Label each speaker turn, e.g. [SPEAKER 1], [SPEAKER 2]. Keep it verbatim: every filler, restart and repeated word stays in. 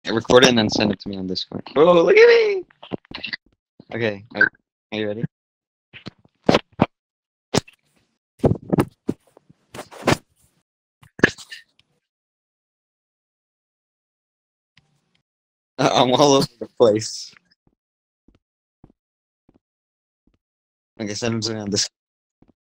[SPEAKER 1] record it and then send it to me on Discord. Oh, look at me! Okay, are, are you ready? Uh, I'm all over the place. Okay, send them to me on Discord.